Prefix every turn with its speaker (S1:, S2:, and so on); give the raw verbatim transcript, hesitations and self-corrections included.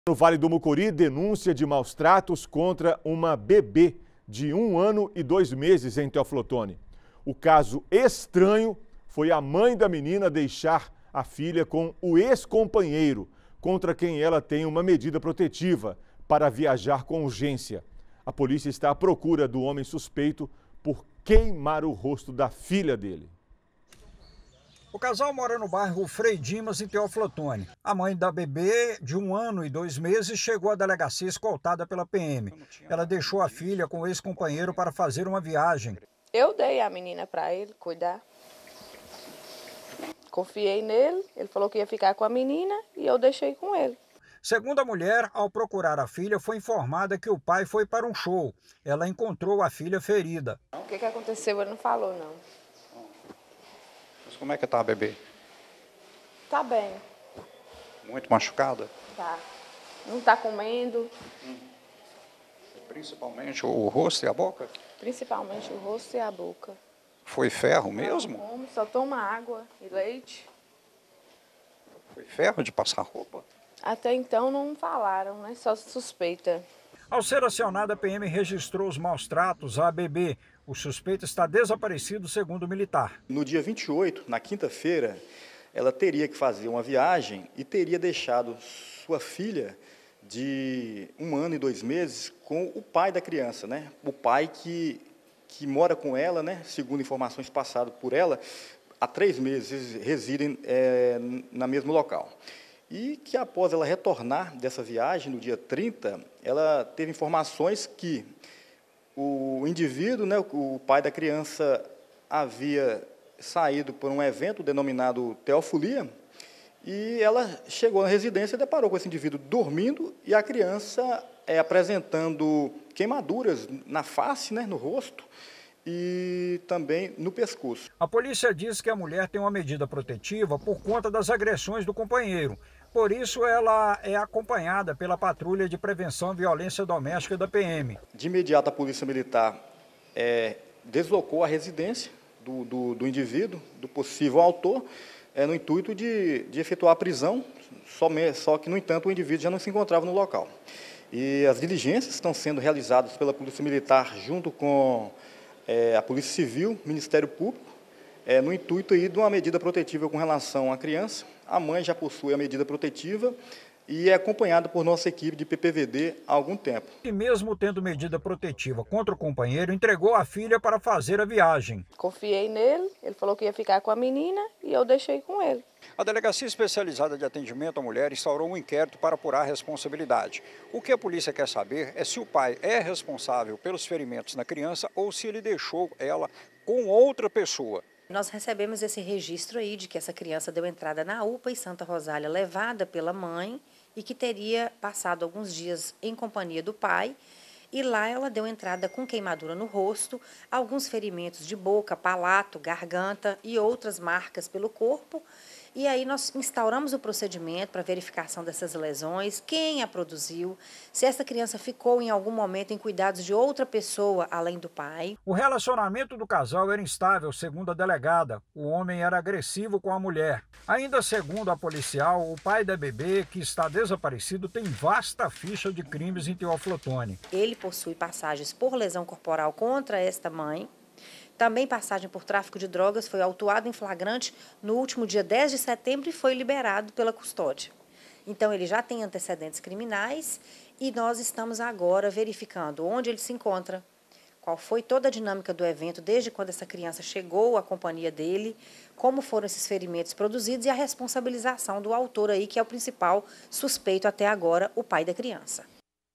S1: No Vale do Mucuri, denúncia de maus tratos contra uma bebê de um ano e dois meses em Teoflotone. O caso estranho foi a mãe da menina deixar a filha com o ex-companheiro, contra quem ela tem uma medida protetiva para viajar com urgência. A polícia está à procura do homem suspeito por queimar o rosto da filha dele.
S2: O casal mora no bairro Frei Dimas, em Teoflotone. A mãe da bebê, de um ano e dois meses, chegou à delegacia escoltada pela P M. Ela deixou a filha com o ex-companheiro para fazer uma viagem.
S3: Eu dei a menina para ele cuidar. Confiei nele, ele falou que ia ficar com a menina e eu deixei com ele.
S2: Segundo a mulher, ao procurar a filha, foi informada que o pai foi para um show. Ela encontrou a filha ferida.
S3: O que, que aconteceu? Ele não falou, não.
S4: Mas como é que tá a bebê?
S3: Tá bem.
S4: Muito machucada?
S3: Tá. Não tá comendo.
S4: Hum. Principalmente o rosto e a boca?
S3: Principalmente o rosto e a boca.
S4: Foi ferro mesmo?
S3: Não come, só toma água e leite.
S4: Foi ferro de passar roupa?
S3: Até então não falaram, né? Só suspeita.
S2: Ao ser acionada, a P M registrou os maus tratos à bebê. O suspeito está desaparecido, segundo o militar.
S5: No dia vinte e oito, na quinta-feira, ela teria que fazer uma viagem e teria deixado sua filha de um ano e dois meses com o pai da criança, né? O pai que, que mora com ela, né? Segundo informações passadas por ela, há três meses residem é, na mesmo local. E que após ela retornar dessa viagem, no dia trinta, ela teve informações que o indivíduo, né, o pai da criança, havia saído por um evento denominado Teofolia, e ela chegou na residência e deparou com esse indivíduo dormindo e a criança é, apresentando queimaduras na face, né, no rosto, e também no pescoço.
S2: A polícia diz que a mulher tem uma medida protetiva por conta das agressões do companheiro. Por isso, ela é acompanhada pela Patrulha de Prevenção à Violência Doméstica da P M.
S5: De imediato, a Polícia Militar é, deslocou a residência do, do, do indivíduo, do possível autor, é, no intuito de, de efetuar a prisão, só, só que, no entanto, o indivíduo já não se encontrava no local. E as diligências estão sendo realizadas pela Polícia Militar junto com É, a Polícia Civil, Ministério Público, é, no intuito aí de uma medida protetiva com relação à criança. A mãe já possui a medida protetiva e é acompanhada por nossa equipe de P P V D há algum tempo.
S2: E mesmo tendo medida protetiva contra o companheiro, entregou a filha para fazer a viagem.
S3: Confiei nele, ele falou que ia ficar com a menina e eu deixei com ele.
S4: A Delegacia Especializada de Atendimento à Mulher instaurou um inquérito para apurar a responsabilidade. O que a polícia quer saber é se o pai é responsável pelos ferimentos na criança ou se ele deixou ela com outra pessoa.
S6: Nós recebemos esse registro aí de que essa criança deu entrada na U P A em Santa Rosália, levada pela mãe, e que teria passado alguns dias em companhia do pai. E lá ela deu entrada com queimadura no rosto, alguns ferimentos de boca, palato, garganta e outras marcas pelo corpo. E aí nós instauramos o procedimento para verificação dessas lesões, quem a produziu, se essa criança ficou em algum momento em cuidados de outra pessoa além do pai.
S2: O relacionamento do casal era instável, segundo a delegada. O homem era agressivo com a mulher. Ainda segundo a policial, o pai da bebê, que está desaparecido, tem vasta ficha de crimes em Teoflotone.
S6: Ele possui passagens por lesão corporal contra esta mãe. Também passagem por tráfico de drogas, foi autuado em flagrante no último dia dez de setembro e foi liberado pela custódia. Então, ele já tem antecedentes criminais e nós estamos agora verificando onde ele se encontra, qual foi toda a dinâmica do evento, desde quando essa criança chegou à companhia dele, como foram esses ferimentos produzidos e a responsabilização do autor aí, que é o principal suspeito até agora, o pai da criança.